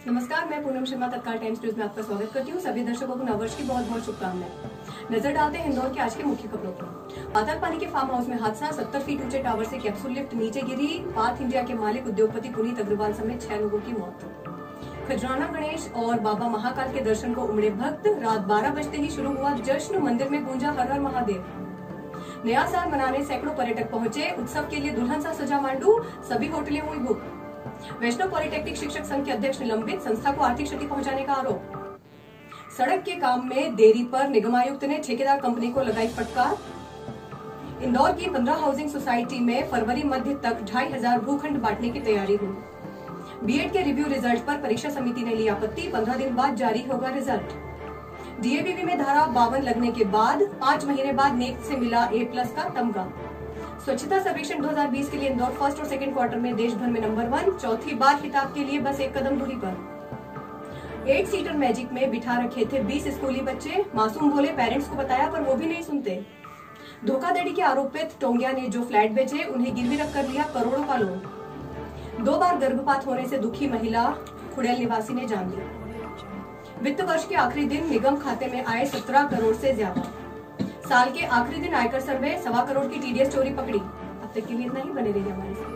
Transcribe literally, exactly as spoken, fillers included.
नमस्कार, मैं पूनम शर्मा तत्काल टाइम्स न्यूज में आपका स्वागत करती हूँ। सभी दर्शकों को नववर्ष की बहुत बहुत शुभकामनाएं। नजर डालते हैं इंदौर के आज के मुख्य खबरों पर। पातालपानी के फार्म हाउस में हादसा, सत्तर फीट ऊंचे टावर से कैप्सूल लिफ्ट नीचे गिरी। पाथ इंडिया के मालिक उद्योगपति पुनीत अग्रवाल समेत छह लोगों की मौत। खजराना गणेश और बाबा महाकाल के दर्शन को उमड़े भक्त। रात बारह बजते ही शुरू हुआ जश्न, मंदिर में गूंजा हर हर महादेव। नया साल मनाने सैकड़ों पर्यटक पहुंचे। उत्सव के लिए दुल्हन सा सजा मांडू, सभी होटलें हुई बुक। वैष्णव पॉलिटेक्निक शिक्षक संघ के अध्यक्ष निलंबित, संस्था को आर्थिक क्षति पहुंचाने का आरोप। सड़क के काम में देरी पर निगमायुक्त ने ठेकेदार कंपनी को लगाई फटकार। इंदौर की पंद्रह हाउसिंग सोसाइटी में फरवरी मध्य तक ढाई हजार भूखंड बांटने की तैयारी हुई। बीएड के रिव्यू रिजल्ट पर परीक्षा समिति ने ली आपत्ति, पंद्रह दिन बाद जारी होगा रिजल्ट। डीएवीवी में धारा बावन लगने के बाद पांच महीने बाद नेक से मिला ए प्लस का तमगा। स्वच्छता सर्वेक्षण दो हज़ार बीस के लिए इंदौर फर्स्ट और सेकंड क्वार्टर में देश भर में नंबर वन, चौथी बार खिताब के लिए बस एक कदम दूरी पर। एट सीटर मैजिक में बिठा रखे थे बीस स्कूली बच्चे, मासूम बोले पेरेंट्स को बताया पर वो भी नहीं सुनते। धोखाधड़ी के आरोपित टोंगिया ने जो फ्लैट बेचे, उन्हें गिरवी रख कर लिया करोड़ों का लोन। दो बार गर्भपात होने से दुखी महिला खुड़ैल निवासी ने जान दी। वित्त वर्ष के आखिरी दिन निगम खाते में आए सत्रह करोड़ से ज्यादा। साल के आखिरी दिन आयकर सर्वे, सवा करोड़ की टीडीएस चोरी पकड़ी। अब तक के लिए इतना ही, बने रहिए हमारे साथ।